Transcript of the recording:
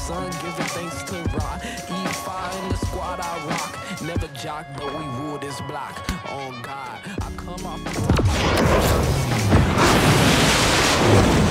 son, giving thanks to rock. E5 in the squad I rock. Never jock, but we rule this block. On God, I come off the top.